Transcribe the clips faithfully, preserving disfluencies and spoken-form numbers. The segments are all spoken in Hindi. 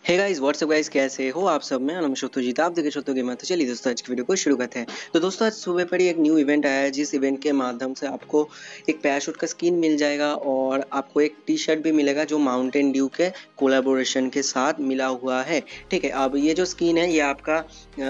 हे गाइस व्हाट्सअप गाइस, कैसे हो आप सब। मैं नमस्कार शुतुजीत, आप देखे शुतु गेमर। तो चलिए दोस्तों आज की वीडियो को शुरू करते हैं। तो दोस्तों आज सुबह पर ही एक न्यू इवेंट आया है, जिस इवेंट के माध्यम से आपको एक पैराशूट का स्किन मिल जाएगा और आपको एक टी शर्ट भी मिलेगा जो माउंटेन ड्यू के कोलैबोरेशन के साथ मिला हुआ है। ठीक है, अब ये जो स्किन है ये आपका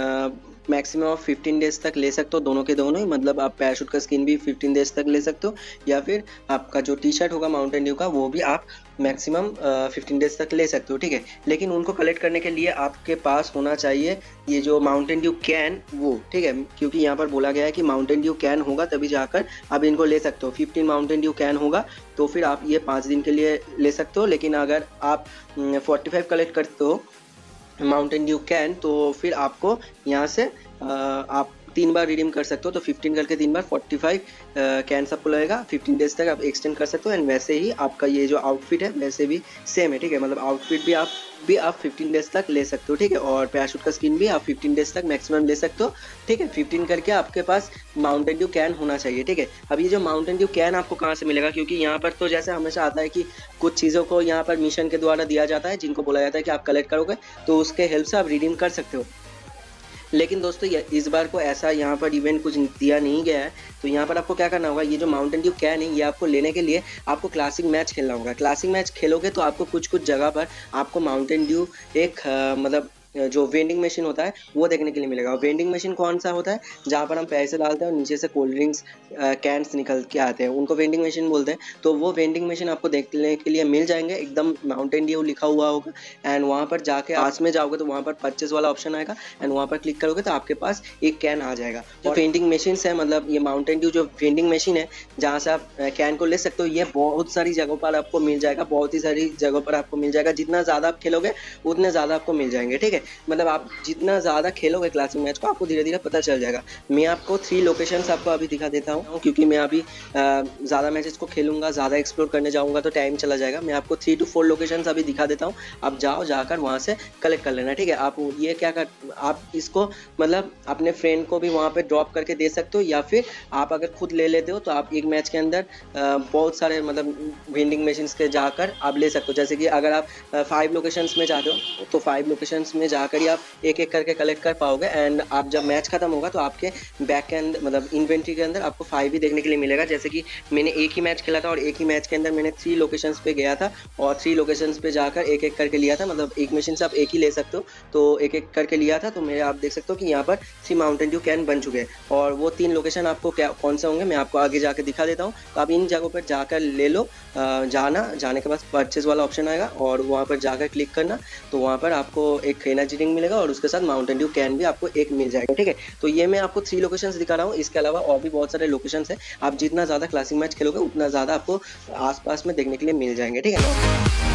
मैक्सिमम ऑफ फिफ्टीन डेज तक ले सकते हो, दोनों के दोनों ही। मतलब आप पैराशूट का स्किन भी फिफ्टीन डेज तक ले सकते हो, या फिर आपका जो टी शर्ट होगा माउंटेन ड्यू का वो भी आप मैक्सिमम फिफ्टीन डेज तक ले सकते हो। ठीक है, लेकिन उनको कलेक्ट करने के लिए आपके पास होना चाहिए ये जो माउंटेन ड्यू कैन वो। ठीक है, क्योंकि यहाँ पर बोला गया है कि माउंटेन ड्यू कैन होगा तभी जाकर आप इनको ले सकते हो। फिफ्टीन माउंटेन ड्यू कैन होगा तो फिर आप ये पाँच दिन के लिए ले सकते हो। लेकिन अगर आप फोर्टी फाइव कलेक्ट करते हो माउंटेन ड्यू कैन तो फिर आपको यहाँ से आ, आप तीन बार रिडीम कर सकते हो। तो फिफ्टीन करके तीन बार फोर्टी फाइव कैन सबको लगेगा, फिफ्टीन डेज तक आप एक्सटेंड कर सकते हो। एंड वैसे ही आपका ये जो आउटफिट है वैसे भी सेम है। ठीक है, मतलब आउटफिट भी आप भी आप फिफ्टीन डेज तक ले सकते हो। ठीक है, और पैराशूट का स्किन भी आप फिफ्टीन डेज तक मैक्सिमम ले सकते हो। ठीक है, फिफ्टीन करके आपके पास माउंटेन ड्यू कैन होना चाहिए। ठीक है, अब ये जो माउंटेन ड्यू कैन आपको कहाँ से मिलेगा, क्योंकि यहाँ पर तो जैसे हमेशा आता है कि कुछ चीज़ों को यहाँ पर मिशन के द्वारा दिया जाता है, जिनको बोला जाता है कि आप कलेक्ट करोगे तो उसके हेल्प से आप रिडीम कर सकते हो। लेकिन दोस्तों इस बार को ऐसा यहाँ पर इवेंट कुछ दिया नहीं गया है। तो यहाँ पर आपको क्या करना होगा, ये जो माउंटेन ड्यू कैन है ये आपको लेने के लिए आपको क्लासिक मैच खेलना होगा। क्लासिक मैच खेलोगे तो आपको कुछ कुछ जगह पर आपको माउंटेन ड्यू एक आ, मतलब जो वेंडिंग मशीन होता है वो देखने के लिए मिलेगा। वेंडिंग मशीन कौन सा होता है, जहाँ पर हम पैसे डालते हैं और नीचे से कोल्ड ड्रिंक्स कैंस निकल के आते हैं, उनको वेंडिंग मशीन बोलते हैं। तो वो वेंडिंग मशीन आपको देखने के लिए मिल जाएंगे, एकदम माउंटेन ड्यू लिखा हुआ होगा। एंड वहाँ पर जाके पास में जाओगे तो वहाँ पर परचेज वाला ऑप्शन आएगा, एंड वहाँ पर क्लिक करोगे तो आपके पास एक कैन आ जाएगा। जो वेंडिंग मशीन है, मतलब ये माउंटेन ड्यू जो वेंडिंग मशीन है जहाँ से आप कैन को ले सकते हो, ये बहुत सारी जगहों पर आपको मिल जाएगा, बहुत ही सारी जगहों पर आपको मिल जाएगा। जितना ज़्यादा आप खेलोगे उतने ज़्यादा आपको मिल जाएंगे। ठीक है, मतलब आप जितना ज़्यादा खेलोगे क्लासिक मैच को आपको धीरे धीरे पता चल जाएगा। मैं आपको थ्री लोकेशंस आपको अभी दिखा देता हूँ, क्योंकि मैं अभी ज़्यादा मैचेस को खेलूंगा, ज़्यादा एक्सप्लोर करने जाऊँगा तो टाइम चला जाएगा। मैं आपको थ्री टू फोर लोकेशंस अभी दिखा देता हूँ, आप जाओ जाकर वहाँ से कलेक्ट कर लेना। ठीक है, आप ये क्या कर आप इसको मतलब अपने फ्रेंड को भी वहाँ पर ड्रॉप करके दे सकते हो, या फिर आप अगर खुद ले लेते हो तो आप एक मैच के अंदर बहुत सारे मतलब वेंडिंग मशीन के जाकर आप ले सकते हो। जैसे कि अगर आप फाइव लोकेशंस में जाते हो तो फाइव लोकेशंस में जाकर ही आप एक एक करके कलेक्ट कर पाओगे। एंड आप जब मैच खत्म होगा तो आपके बैक के अंदर मतलब इन्वेंट्री के अंदर आपको फाइव ही देखने के लिए मिलेगा। जैसे कि मैंने एक ही मैच खेला था और एक ही मैच के अंदर मैंने थ्री लोकेशंस पे गया था और थ्री लोकेशंस पे जाकर एक एक करके लिया था। मतलब एक मशीन से आप एक ही ले सकते हो, तो एक एक करके लिया था। तो मेरे आप देख सकते हो कि यहाँ पर थ्री माउंटेन ड्यू कैन बन चुके हैं, और वो तीन लोकेशन आपको क्या कौन से होंगे मैं आपको आगे जाकर दिखा देता हूँ। तो आप इन जगहों पर जाकर ले लो। जाना जाने के बाद परचेज वाला ऑप्शन आएगा और वहाँ पर जाकर क्लिक करना, तो वहाँ पर आपको एक एनर्जी ड्रिंक मिलेगा और उसके साथ माउंटेन ड्यू कैन भी आपको एक मिल जाएगा। ठीक है, तो ये मैं आपको थ्री लोकेशंस दिखा रहा हूँ, इसके अलावा और भी बहुत सारे लोकेशंस हैं। आप जितना ज़्यादा क्लासिक मैच खेलोगे उतना ज़्यादा आपको आसपास में देखने के लिए मिल जाएंगे। ठीक है।